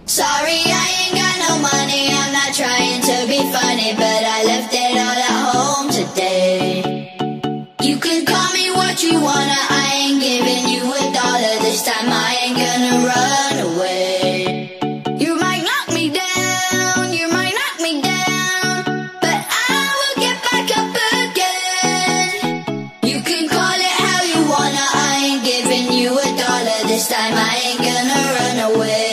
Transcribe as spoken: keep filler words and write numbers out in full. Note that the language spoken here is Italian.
Sorry, I ain't got no money, I'm not trying to be funny, but I left it all at home today. You can call me what you wanna, I ain't giving you a dollar this time, I ain't gonna run away. You might knock me down, you might knock me down, but I will get back up again. You can call it how you wanna, I ain't giving you a dollar this time, I ain't gonna run away.